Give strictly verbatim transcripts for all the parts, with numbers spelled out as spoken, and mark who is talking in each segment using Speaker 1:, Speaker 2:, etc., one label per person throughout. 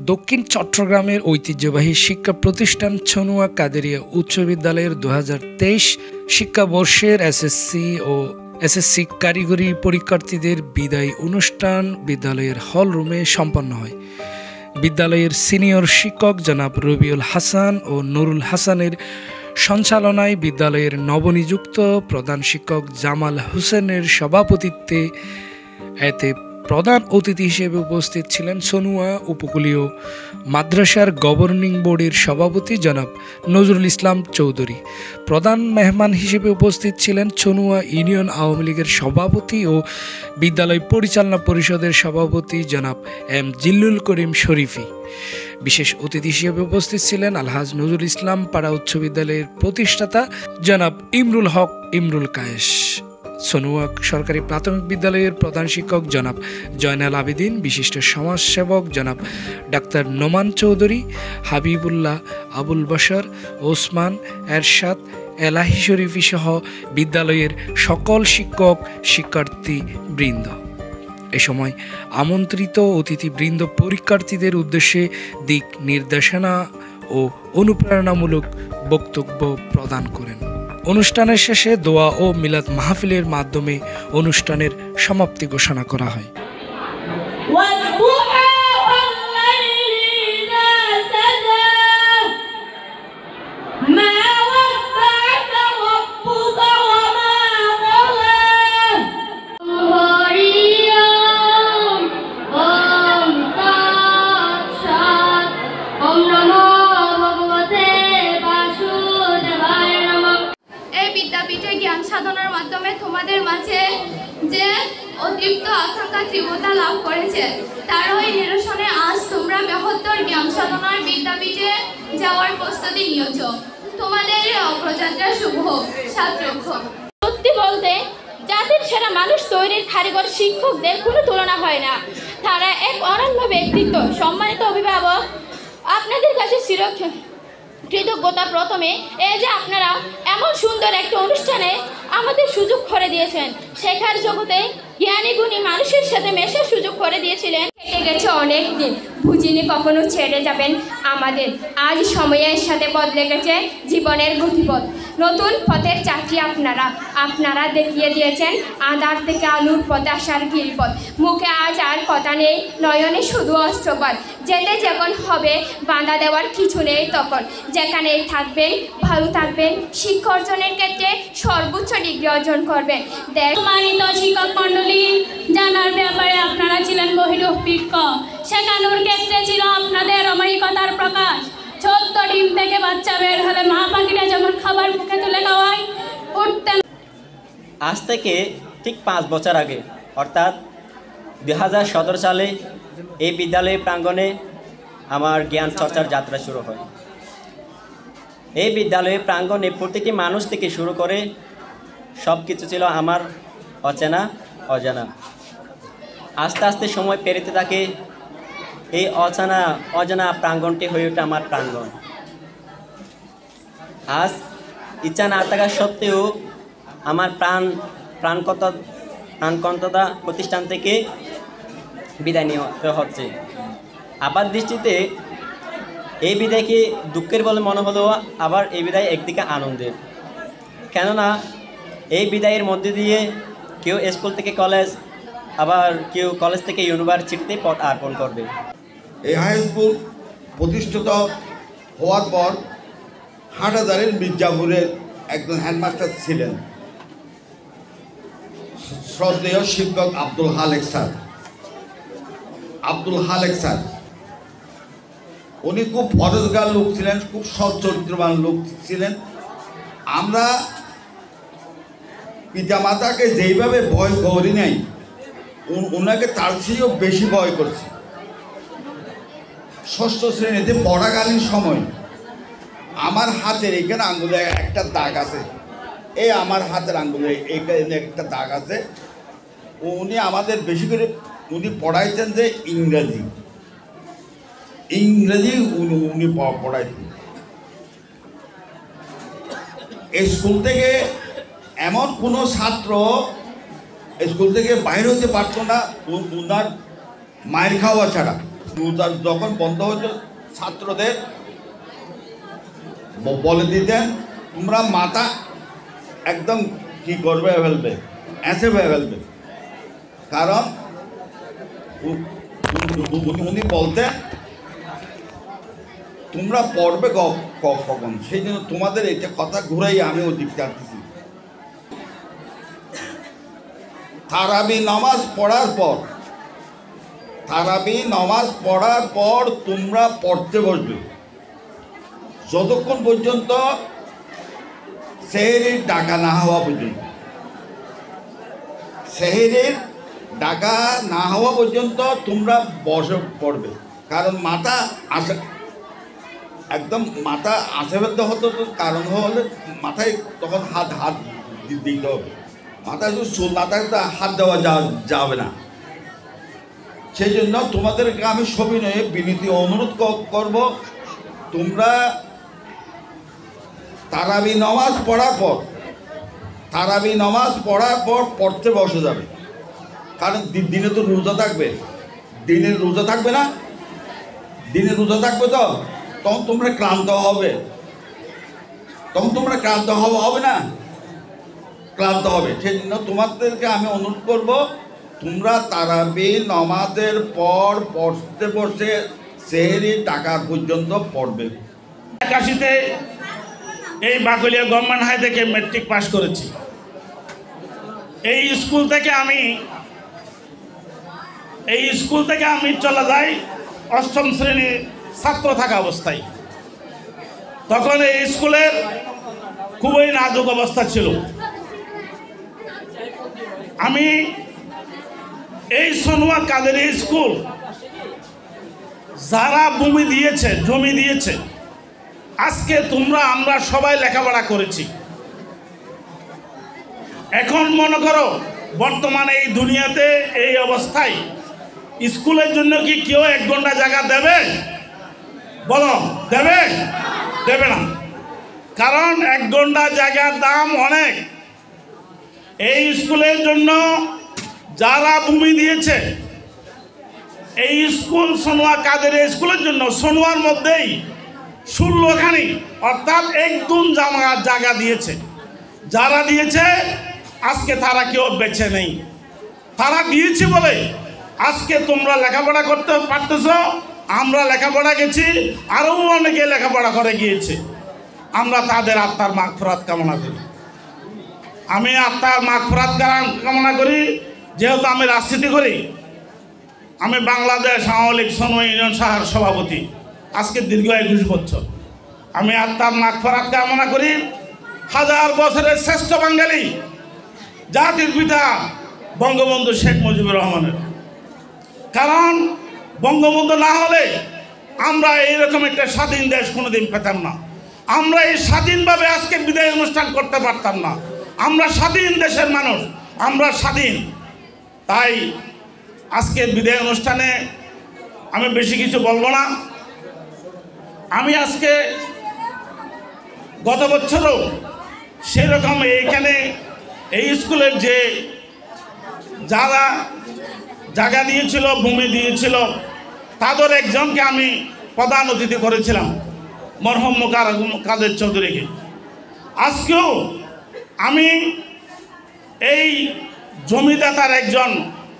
Speaker 1: দক্ষিণ চট্টগ্রামের ঐতিহ্যবাহী শিক্ষা প্রতিষ্ঠান ছনুয়া কাদেরিয়া উচ্চ বিদ্যালয়ের দু হাজার তেইশ শিক্ষাবর্ষের এসএসসি ও এসএসসি কারিগরি পরীক্ষার্থীদের বিদায় অনুষ্ঠান বিদ্যালয়ের হল রুমে সম্পন্ন হয়। বিদ্যালয়ের সিনিয়র শিক্ষক জনাব রবিউল হাসান ও নুরুল হাসানের সঞ্চালনায় বিদ্যালয়ের নবনিযুক্ত প্রধান শিক্ষক জামাল হোসেনের সভাপতিত্বে এতে প্রধান অতিথি হিসেবে উপস্থিত ছিলেন ছনুয়া উপকূলীয় মাদ্রাসার গভর্নিং বোর্ডের সভাপতি জনাব নজরুল ইসলাম চৌধুরী। প্রধান মেহমান হিসেবে উপস্থিত ছিলেন ছনুয়া ইউনিয়ন আওয়ামী লীগের সভাপতি ও বিদ্যালয় পরিচালনা পরিষদের সভাপতি জনাব এম জিল্লুল করিম শরীফী। বিশেষ অতিথি হিসেবে উপস্থিত ছিলেন আলহাজ নজরুল ইসলাম পাড়া উচ্চ বিদ্যালয়ের প্রতিষ্ঠাতা জনাব ইমরুল হক ইমরুল কায়েস। ছনুয়া সরকারি প্রাথমিক বিদ্যালয়ের প্রধান শিক্ষক জনাব জয়নাল আবেদিন, বিশিষ্ট সমাজসেবক জনাব ডাক্তার নোমান চৌধুরী, হাবিবুল্লাহ, আবুল বশর, ওসমান, এরশাদ, এলাহি শরীফী সহ বিদ্যালয়ের সকল শিক্ষক শিক্ষার্থী বৃন্দ। এ সময় আমন্ত্রিত অতিথিবৃন্দ পরীক্ষার্থীদের উদ্দেশ্যে দিক নির্দেশনা ও অনুপ্রেরণামূলক বক্তব্য প্রদান করেন। অনুষ্ঠানের শেষে দোয়া ও মিলাদ মাহফিলের মাধ্যমে অনুষ্ঠানের সমাপ্তি ঘোষণা করা হয়।
Speaker 2: জ্ঞান সাধনার মাধ্যমে তোমাদের মাঝে যে অতিরিক্ত আকাঙ্ক্ষা তীব্রতা লাভ করেছে তার ওই নিরসনে আজ তোমরা বৃহত্তর জ্ঞান সাধনার বিদ্যাপীঠে যাওয়ার প্রস্তুতি নিয়েছ। তোমাদের অগ্রযাত্রা শুভ হোক। সাতরক্ষক।
Speaker 3: সত্যি বলতে জাতির সেরা মানুষ তৈরির কারিগর শিক্ষকদের কোনো তুলনা হয় না। তারা এক অনন্য ব্যক্তিত্ব। সম্মানিত অভিভাবক, আপনাদের কাছে চিরক্ষণ কৃতজ্ঞতা। প্রথমে এই যে আপনারা এমন সুন্দর একটা অনুষ্ঠানে আমাদের সুযোগ করে দিয়েছেন, শেখার জগতে জ্ঞানী গুণী মানুষের সাথে মেশার সুযোগ করে দিয়েছিলেন।
Speaker 2: কেটে গেছে অনেক দিন, বুঝিনি কখনো ছেড়ে যাবেন আমাদের। আজ সময়ের সাথে বদলে গেছে জীবনের গতিপথ। নতুন পথের চাকরি আপনারা আপনারা দেখিয়ে দিয়েছেন আধার থেকে আলুর পথে আসার গিরিপথ। মুখে আজ আর কথা নেই, নয়নে শুধু অস্ত্রপাত। যেতে যখন হবে বাঁধা দেওয়ার কিছু নেই তখন। যেখানেই থাকবেন ভালো থাকবেন, শিক্ষা অর্জনের ক্ষেত্রে সর্বোচ্চ ডিগ্রি অর্জন করবেন।
Speaker 3: সম্মানিত শিক্ষক মণ্ডলী, জানার ব্যাপারে আপনারা ছিলেন বহিরভিজ্ঞ, শেখানোর ক্ষেত্রে ছিল আপনাদের অমায়িকতার প্রকাশ। ছোট্ট ডিম থেকে বাচ্চা বের হলে মা পাখিটা যেমন খাবার মুখে তুলে খাওয়ায় উঠতেন।
Speaker 4: আজ থেকে ঠিক পাঁচ বছর আগে অর্থাৎ দুই হাজার সতেরো সালে এই বিদ্যালয়ের প্রাঙ্গণে আমার জ্ঞান চর্চার যাত্রা শুরু হয়। এই বিদ্যালয়ের প্রাঙ্গণে প্রতিটি মানুষ থেকে শুরু করে সব কিছু ছিল আমার অচেনা অজানা। আস্তে আস্তে সময় পেরিতে থাকে, এই অচেনা অজানা প্রাঙ্গণটি হয়ে ওঠে আমার প্রাঙ্গণ। আজ ইচ্ছা না থাকা সত্ত্বেও আমার প্রাণ প্রাণকতা প্রাণকন্ততা প্রতিষ্ঠান থেকে বিদায় নিতে হচ্ছে। আবার দৃষ্টিতে এই বিদায়কে দুঃখের বলে মনে হলেও আবার এই বিদায় একদিকে আনন্দের। কেননা এই বিদায়ের মধ্যে দিয়ে কেউ স্কুল থেকে কলেজ, আবার কেউ কলেজ থেকে ইউনিভার্সিটিতে পথ অর্পণ করবে।
Speaker 5: এই হাই স্কুল প্রতিষ্ঠিত হওয়ার পর হাটহাজারীর মির্জাপুরের একজন হেডমাস্টার ছিলেন শ্রদ্ধেয় শিক্ষক আব্দুল হালেক স্যার। আব্দুল হালেক স্যার উনি খুব পরেজগার লোক ছিলেন, খুব সৎ চরিত্রবান লোক ছিলেন। আমরা পিতামাতাকে যেইভাবে ভয় করি নাই, ওনাকে তার চেয়েও বেশি ভয় করছি। ষষ্ঠ শ্রেণীতে পড়াকালীন সময় আমার হাতের এখানে আঙ্গুলে একটা দাগ আছে, এই আমার হাতের আঙ্গুলে এখানে একটা দাগ আছে। উনি আমাদের বেশি করে উনি পড়াইতেন যে ইংরেজি ইংরেজি উনি উনি পড়াইতেন। স্কুল থেকে এমন কোনো ছাত্র স্কুল থেকে বাইরে হতে পারতো না ওনার মায়ের খাওয়া ছাড়া। রোজার যখন বন্ধ হতো ছাত্রদের বলে দিতেন তোমরা মাথা একদম কি করবে ফেলবে, এসে হয়ে ফেলবে। কারণ উনি বলতেন তোমরা পড়বে কখন, সেই জন্য তোমাদের এটা কথা ঘুরাই আমি ওদিক চাচ্ছি। তারাবি নামাজ পড়ার পর তারাবি নামাজ পড়ার পর তোমরা পড়তে বসবে যতক্ষণ পর্যন্ত সেহরির ডাকা না হওয়া পর্যন্ত। সেহরির ডাকা না হওয়া পর্যন্ত তোমরা বসে পড়বে। কারণ মাথা আসে একদম মাথা আসে ফেলতে হতো, কারণ হলে মাথায় তখন হাত হাত দিতে হবে। মাথায় শুধু চুল না থাকতে হাত দেওয়া যাবে না। সেই জন্য তোমাদেরকে আমি সবিনয়ে বিনীত অনুরোধ করব, তোমরা তারাবি নামাজ পড়ার পর তারাবি নামাজ পড়ার পর পড়তে বসে যাবে। কারণ দিনে তো রোজা থাকবে, দিনের রোজা থাকবে না, দিনে রোজা থাকবে তো তখন তোমরা ক্লান্ত হবে, তখন তোমরা ক্লান্ত হবে হবে না, ক্লান্ত হবে। সেই জন্য তোমাদেরকে আমি অনুরোধ করব, তোমরা তারাবি নামাজের পর পড়তে বসে সেহরি টাকা পর্যন্ত পড়বে।
Speaker 6: একাশিতে এই বাকলিয়া গভর্নমেন্ট হাই থেকে মেট্রিক পাস করেছি। এই স্কুল থেকে আমি এই স্কুল থেকে আমি চলে যাই অষ্টম শ্রেণীর ছাত্র থাকা অবস্থায়। তখন এই স্কুলের খুবই নাজুক অবস্থা ছিল। আমি এই সোনুয়া কাদেরি স্কুল যারা ভূমি দিয়েছে, জমি দিয়েছে, আজকে তোমরা আমরা সবাই লেখাপড়া করেছি। এখন মনে করো বর্তমানে এই দুনিয়াতে এই অবস্থায় স্কুলের জন্য কি কেউ এক ঘন্টা জায়গা দেবে? বলো, দেবে? দেবে না। কারণ এক ঘন্টা জায়গার দাম অনেক। এই স্কুলের জন্য যারা ভূমি দিয়েছে, এই স্কুল সোনুয়া কাদেরি স্কুলের জন্য সোনুয়ার মধ্যেই ষোলোখানি অর্থাৎ একদম জামা জায়গা দিয়েছে। যারা দিয়েছে আজকে তারা কেউ বেঁচে নেই। তারা দিয়েছে বলে আজকে তোমরা লেখাপড়া করতে পারতেছ, আমরা লেখাপড়া গেছি, আরও অনেকে লেখাপড়া করে গিয়েছে। আমরা তাদের আত্মার মাগফিরাত কামনা করি। আমি আত্মার মাগফিরাত কামনা করি। যেহেতু আমি রাজনীতি করি, আমি বাংলাদেশ আওয়ামী লীগ সোনুয়া ইউনিয়ন শাখার সভাপতি আজকে দীর্ঘ একুশ বছর। আমি আত্মার মাগফিরাত কামনা করি হাজার বছরের শ্রেষ্ঠ বাঙালি জাতির পিতা বঙ্গবন্ধু শেখ মুজিবুর রহমানের। কারণ বঙ্গবন্ধু না হলে আমরা এইরকম একটা স্বাধীন দেশ কোনোদিন পেতাম না। আমরা এই স্বাধীনভাবে আজকে বিদায় অনুষ্ঠান করতে পারতাম না। আমরা স্বাধীন দেশের মানুষ, আমরা স্বাধীন। তাই আজকে বিদায় অনুষ্ঠানে আমি বেশি কিছু বলবো না। আমি আজকে গত বছরও সেরকম এইখানে এই স্কুলের যে যারা জায়গা দিয়েছিল, ভূমি দিয়েছিল, তাদের একজনকে আমি প্রধান অতিথি করেছিলাম, মরহুম মুকার কাদের চৌধুরীকে। আজকেও আমি এই জমিদাতার একজন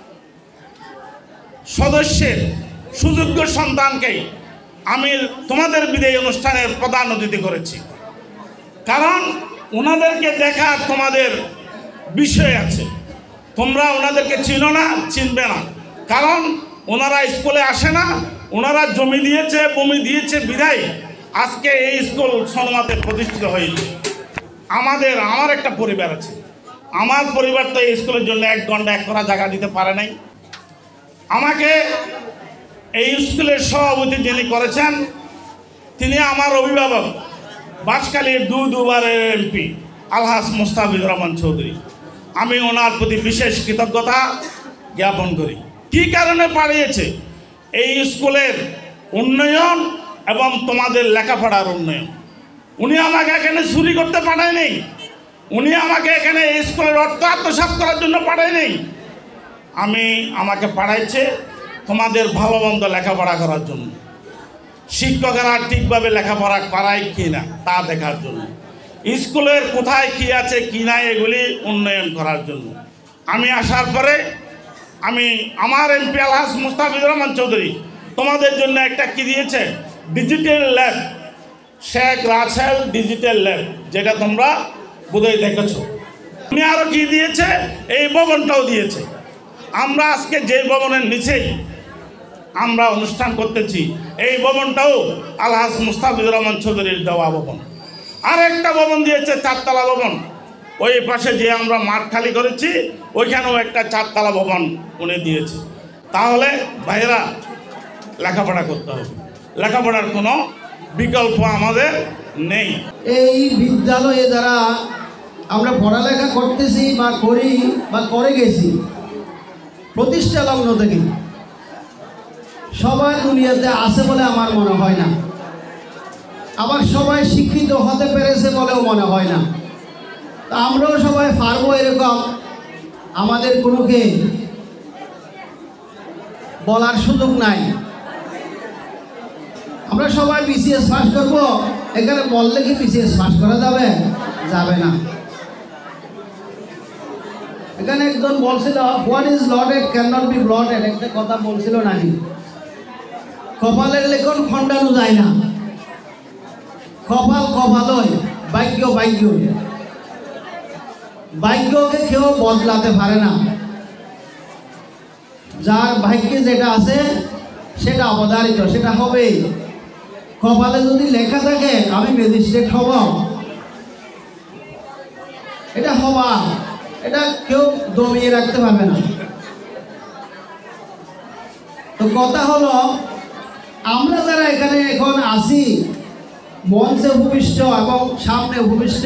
Speaker 6: সদস্যের সুযোগ্য সন্তানকে আমি তোমাদের বিদায় অনুষ্ঠানের প্রধান অতিথি করেছি। কারণ ওনাদেরকে দেখার তোমাদের বিষয় আছে। তোমরা ওনাদেরকে চিনো না, চিনবে না। কারণ ওনারা স্কুলে আসে না, ওনারা জমি দিয়েছে, ভূমি দিয়েছে বিধায় আজকে এই স্কুল সোনুয়াতে প্রতিষ্ঠিত হয়েছে। আমাদের আমার একটা পরিবার আছে, আমার পরিবার তো এই স্কুলের জন্য এক ঘন্টা এক করা জায়গা দিতে পারে নাই। আমাকে এই স্কুলের সভাপতি যিনি করেছেন, তিনি আমার অভিভাবক, বাঁশখালীর দু দুবারের এমপি আলহাজ মুস্তাফিজুর রহমান চৌধুরী। আমি ওনার প্রতি বিশেষ কৃতজ্ঞতা জ্ঞাপন করি। কী কারণে পাঠিয়েছে? এই স্কুলের উন্নয়ন এবং তোমাদের লেখাপড়ার উন্নয়ন। উনি আমাকে এখানে চুরি করতে পাঠায়নি, উনি আমাকে এখানে এই স্কুলের অর্থ আত্মসাৎ করার জন্য পাঠায়নি। আমি আমাকে পাঠাইছে তোমাদের ভালো মন্দ লেখাপড়া করার জন্য, শিক্ষকেরা ঠিকভাবে লেখাপড়া করায় কি না তা দেখার জন্য, স্কুলের কোথায় কি আছে কি নাই এগুলি উন্নয়ন করার জন্য। আমি আসার পরে আমি আমার এমপি আলহাজ মুস্তাফিজুর রহমান চৌধুরী তোমাদের জন্য একটা কি দিয়েছে, digital lab, Sheikh Russel digital lab, যেটা তোমরা বোধহয় দেখেছ। উনি আরও কি দিয়েছে, এই ভবনটাও দিয়েছে। আমরা আজকে যে ভবনের নিচেই আমরা অনুষ্ঠান করতেছি, এই ভবনটাও আলহাজ মুস্তাফিজুর রহমান চৌধুরীর দেওয়া ভবন। আর একটা ভবন দিয়েছে চারতলা ভবন, ওই পাশে যে আমরা মাঠ খালি করেছি ওইখানেও একটা চারতলা ভবন উনি দিয়েছে। তাহলে ভাইয়েরা লেখাপড়া করতে হবে, লেখাপড়ার কোনো বিকল্প আমাদের নেই।
Speaker 7: এই বিদ্যালয়ে যারা আমরা পড়ালেখা করতেছি বা করি বা করে গেছি প্রতিষ্ঠা লগ্ন থেকে, সবাই দুনিয়াতে আছে বলে আমার মনে হয় না। আবার সবাই শিক্ষিত হতে পেরেছে বলেও মনে হয় না। তা আমরাও সবাই পারবো এরকম আমাদের কোনোকে বলার সুযোগ নাই। আমরা সবাই বিসিএস পাস করব, এখানে বললে কি বিসিএস পাস করা যাবে? যাবে না। এখানে একজন বলছিল what is lotted can not be blotted, একটা কথা বলছিল নাকি? কপালের লেখন খণ্ডানো যায় না, কপাল কপালই, ভাগ্য ভাগ্য, ভাগ্যকে কেউ বদলাতে পারে না। যার ভাগ্যে যেটা আছে সেটা অবধারিত, সেটা হবেই। কপালে যদি লেখা থাকে আমি ম্যাজিস্ট্রেট হব, এটা হবা, এটা কেউ দমিয়ে রাখতে পারবে না। তো কথা হলো আমরা যারা এখানে এখন আসি, মঞ্চে ভূমিষ্ঠ এবং সামনে ভূমিষ্ঠ,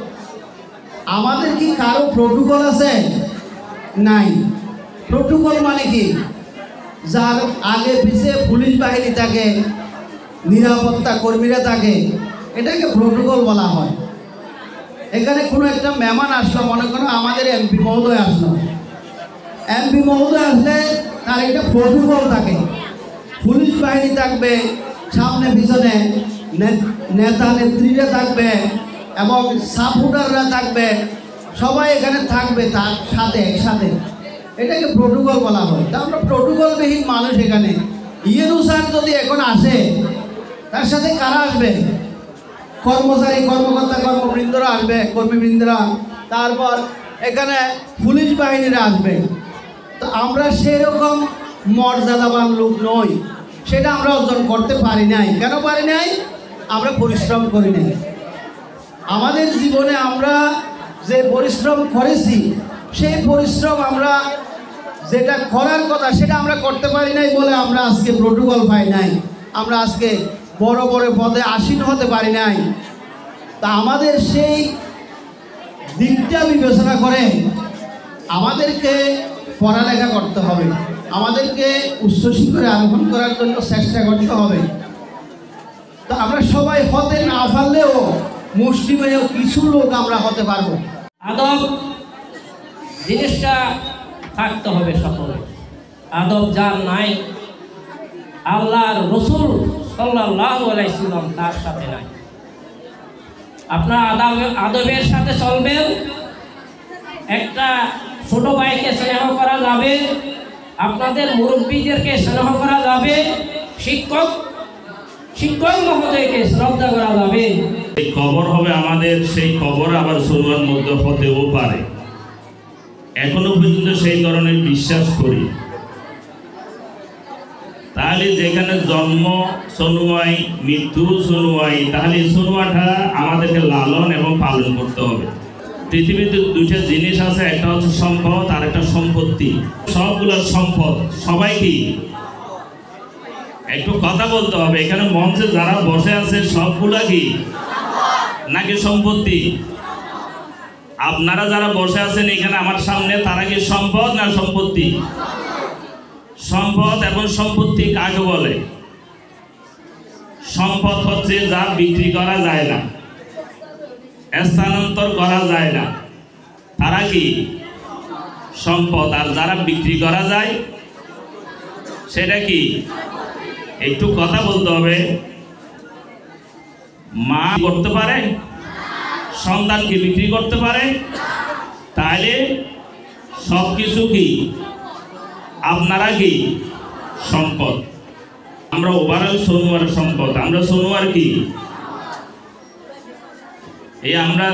Speaker 7: আমাদের কি কারো প্রোটোকল আছে? নাই। প্রোটোকল মানে কি? যার আগে পিছিয়ে পুলিশ বাহিনী থাকে, নিরাপত্তা কর্মীরা থাকে, এটাকে প্রোটোকল বলা হয়। এখানে কোনো একটা মেহমান আসলো, মনে করো আমাদের এমপি মহোদয় আসলো, এমপি মহোদয় আসলে তার একটা প্রোটোকল থাকে, পুলিশ বাহিনী থাকবে সামনে পিছনে, নেতা নেত্রীরা থাকবে এবং সাপোর্টাররা থাকবে, সবাই এখানে থাকবে তার সাথে একসাথে, এটাকে প্রোটোকল বলা হয়। তা আমরা প্রোটোকলবিহীন মানুষ। এখানে ইউনূস স্যার যদি এখন আসে, তার সাথে কারা আসবে? কর্মচারী কর্মকর্তা কর্মবৃন্দরা আসবে, কর্মীবৃন্দরা, তারপর এখানে পুলিশ বাহিনীরা আসবে। তো আমরা সেরকম মর্যাদাবান লোক নই, সেটা আমরা অর্জন করতে পারি নাই। কেন পারি নাই? আমরা পরিশ্রম করি নাই। আমাদের জীবনে আমরা যে পরিশ্রম করেছি, সেই পরিশ্রম আমরা যেটা করার কথা সেটা আমরা করতে পারি নাই বলে আমরা আজকে প্রোটোকল পাই নাই, আমরা আজকে বড় বড় পদে আসীন হতে পারি নাই। তা আমাদের সেই দিকটা বিবেচনা করে আমাদেরকে পড়ালেখা করতে হবে, আমাদেরকে উচ্চশিখরে আরোহণ করার জন্য চেষ্টা করতে হবে। তো আমরা সবাই হতে না পারলেও মুষ্টিমেয় কিছু লোক আমরা হতে পারবো।
Speaker 8: আদব জিনিসটা থাকতে হবে সকলে। আদব যার নাই, আল্লাহর রসুল সাল্লাল্লাহু আলাইহি সাল্লাম তার সাথে নাই। আপনার আদব আদবের সাথে চলবেন। একটা ছোট ভাইকে স্নেহ করা যাবে, আপনাদের মুরব্বীদেরকে স্নেহ করা যাবে, শিক্ষক শিক্ষক মহোদয়কে শ্রদ্ধা করা যাবে।
Speaker 9: এই খবর হবে আমাদের, সেই খবর আবার সরুয়ার মধ্যে হতেও পারে। এখনো পর্যন্ত সেই ধরনের বিশ্বাস করি। তাহলে যেখানে জন্ম সনুয়াই, মৃত্যু সনুয়াই, তাহলে সনুয়াটা আমাদেরকে লালন এবং পালন করতে হবে। পৃথিবীতে দুইটা জিনিস আছে, একটা হচ্ছে সম্পদ আর একটা সম্পত্তি। সবগুলো সম্পদ, সবাই কি একটু কথা বলতে হবে। এখানে মঞ্চে যারা বসে আছে সবগুলা কি নাকি সম্পত্তি? আপনারা যারা বসে আছেন এখানে আমার সামনে, তারা কি সম্পদ না সম্পত্তি? সম্পদ এবং সম্পত্তি কাকে বলে? সম্পদ হচ্ছে যা বিক্রি করা যায় না, স্থানান্তর করা যায় না, তারা কি সম্পদ। আর যারা বিক্রি করা যায় সেটা কি? একটু কথা বলতে হবে। মা করতে পারে, সন্তানকে বিক্রি করতে পারে, তাহলে সব কিছু কি আপনারা কি সম্পদ। আমরা ওভারঅল সোনুয়ার সম্পদ। আমরা সোনুয়ার কি এই আমরা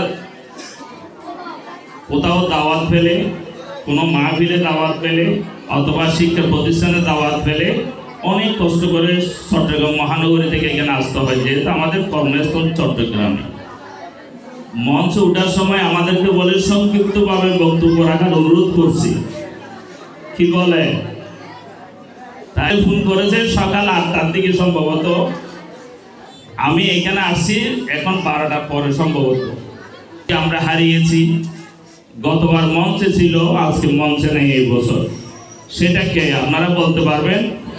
Speaker 9: কোথাও দাওয়াত পেলে, কোনো মাহফিলে দাওয়াত পেলে অথবা শিক্ষা প্রতিষ্ঠানে দাওয়াত পেলে অনেক কষ্ট করে চট্টগ্রাম মহানগরী থেকে এখানে আসতে হয়, যেহেতু আমাদের কর্মস্থল চট্টগ্রামে। মঞ্চে ওঠার সময় আমাদেরকে বলে সংক্ষিপ্তভাবে বক্তব্য রাখার অনুরোধ করছি, কি বলে? তাই ফোন করেছে সকাল আটটার দিকে সম্ভবত, আমি এখানে আসছি এখন বারোটার পরে সম্ভবত। আমরা হারিয়েছি, গতবার মঞ্চে ছিল, আজকে মঞ্চে নেই এই বছর। সেটা কে আপনারা বলতে পারবেন?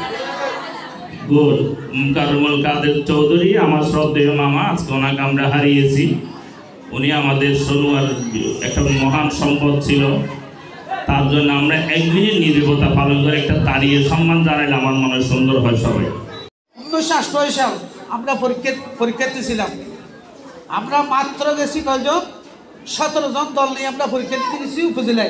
Speaker 9: গুড, কারুমুল কাদের চৌধুরী, আমার শ্রদ্ধেয় মামা। আজকে ওনাকে আমরা হারিয়েছি। উনি আমাদের সোনুয়ার একটা মহান সম্পদ ছিল। তার জন্য আমরা এক মিনিট নীরবতা পালন করে একটা দাঁড়িয়ে সম্মান জানাইলে আমার মনে হয় সুন্দর হয় সবাই।
Speaker 7: উনিশশো আটষট্টি সাল আমরা পরীক্ষা পরীক্ষার্থী ছিলাম। আমরা মাত্র গেছি কয়জন? সতেরো জন দল নিয়ে আমরা পরীক্ষা দিতে গেছি উপজেলায়।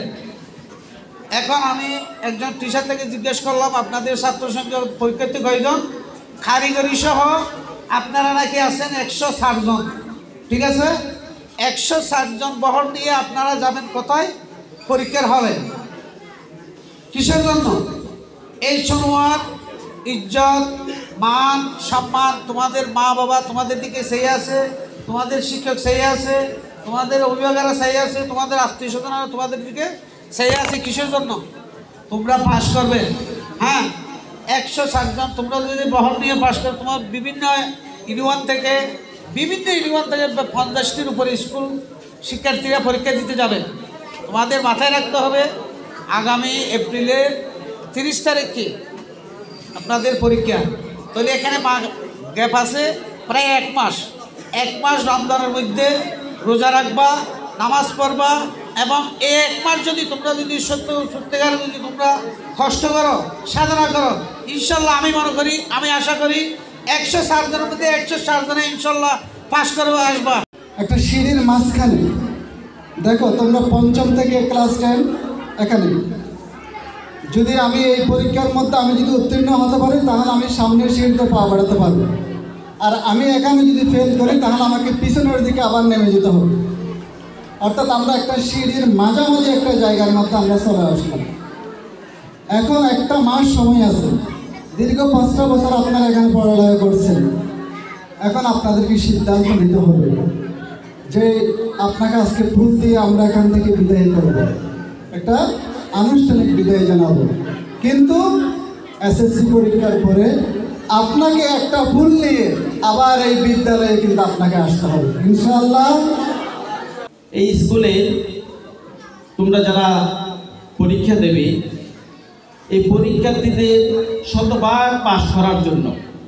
Speaker 7: এখন আমি একজন টিচার থেকে জিজ্ঞেস করলাম, আপনাদের ছাত্র সংখ্যা পরীক্ষার্থী কয়জন? কারিগরি সহ আপনারা নাকি আছেন একশো ষাট জন। ঠিক আছে, একশো ষাট জন বহর নিয়ে আপনারা যাবেন কোথায়? পরীক্ষার হলে। কিসের জন্য? এই সোনুয়ার ইজ্জত, মান, সম্মান, তোমাদের মা বাবা তোমাদের দিকে সেই আছে, তোমাদের শিক্ষক সেই আছে, তোমাদের অভিভাবকরা সেই আছে, তোমাদের আত্মীয় স্বজনরা তোমাদের দিকে সেই আছে। কিসের জন্য? তোমরা পাশ করবে। হ্যাঁ, একশো ষাট জন তোমরা যদি বহর নিয়ে পাশ করো, তোমার বিভিন্ন ইউনিয়ন থেকে বিভিন্ন ইউনিয়ন থেকে পঞ্চাশটির উপরে স্কুল শিক্ষার্থীরা পরীক্ষা দিতে যাবে। তোমাদের মাথায় রাখতে হবে আগামী এপ্রিলের তিরিশ তারিখে আপনাদের পরীক্ষা। তাহলে এখানে গ্যাপ আছে প্রায় এক মাস। এক মাস রমজানের মধ্যে রোজা রাখবা, নামাজ পড়বা, এবং এই এক মাস যদি তোমরা যদি সত্য সত্যিকারে যদি তোমরা কষ্ট করো, সাধনা করো, ইনশাল্লাহ আমি মনে করি, আমি আশা করি একশো ষাট জনের মধ্যে একশো ষাট জনে ইনশাল্লাহ পাশ করবে, আসবা।
Speaker 10: একটা সিঁড়ির মাঝখানে দেখো, তোমরা পঞ্চম থেকে ক্লাস টেন এখানে, যদি আমি এই পরীক্ষার মধ্যে আমি যদি উত্তীর্ণ হতে পারি তাহলে আমি সামনের সিঁড়িতে পা বাড়াতে পারবো। আর আমি এখানে যদি ফেল করি তাহলে আমাকে পিছনের দিকে আবার নেমে যেতে হবে। অর্থাৎ আমরা একটা সিঁড়ির মাঝামাঝি একটা জায়গার মধ্যে আমরা চলে আসলাম। এখন একটা মাস সময় আছে, দীর্ঘ পাঁচটা বছর আপনারা এখানে পড়ালেখা করছেন। এখন আপনাদেরকে সিদ্ধান্ত নিতে হবে যে আপনাকে আজকে ফুল দিয়ে আমরা এখান থেকে বিদায় করব, একটা আনুষ্ঠানিক বিদায় জানাবো। কিন্তু এসএসসি পরীক্ষার পরে আপনাকে একটা ফুল নিয়ে আবার এই বিদ্যালয়ে কিন্তু আপনাকে আসতে হবে ইনশাআল্লাহ।
Speaker 11: এই স্কুলে তোমরা যারা পরীক্ষা দেবে, এই পরীক্ষার্থীদের শতবার পাশ করার জন্য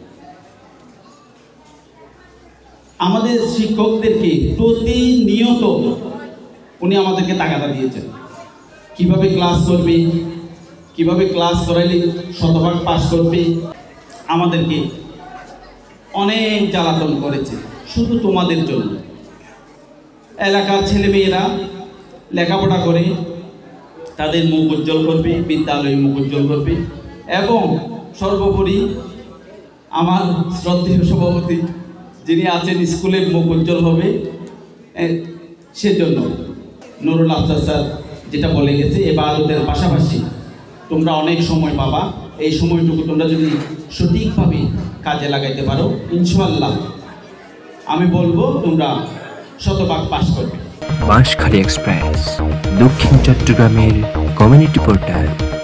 Speaker 11: আমাদের শিক্ষকদেরকে প্রতিনিয়ত উনি আমাদেরকে তাগাদা দিয়েছেন, কিভাবে ক্লাস করবে, কিভাবে ক্লাস করাইলে শতভাগ পাস করবে। আমাদেরকে অনেক জ্বালাতন করেছে শুধু তোমাদের জন্য। এলাকার ছেলেমেয়েরা লেখাপড়া করে তাদের মুখ উজ্জ্বল করবে, বিদ্যালয় মুখ উজ্জ্বল করবে, এবং সর্বোপরি আমার শ্রদ্ধেয় সভাপতি যিনি আছেন স্কুলের মুখ উজ্জ্বল হবে, সেজন্য নুরুল আফজাল স্যার যেটা বলে গেছে, ইবাদতের পাশাপাশি তোমরা অনেক সময় পাবা। এই সময়টুকু তোমরা যদি সঠিকভাবে কাজে লাগাইতে পারো, ইনশাআল্লাহ আমি বলবো তোমরা শতভাগ পাস করবে।
Speaker 12: বাঁশখালী এক্সপ্রেস, দক্ষিণ চট্টগ্রামের কমিউনিটি পোর্টাল।